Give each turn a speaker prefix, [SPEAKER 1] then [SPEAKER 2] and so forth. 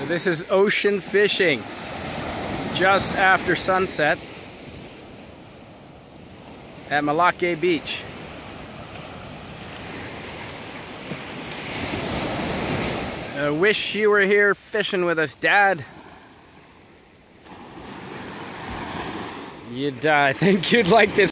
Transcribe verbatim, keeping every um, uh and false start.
[SPEAKER 1] So this is ocean fishing just after sunset at Maleque Beach. I wish you were here fishing with us, Dad. You'd, uh, I think you'd like this.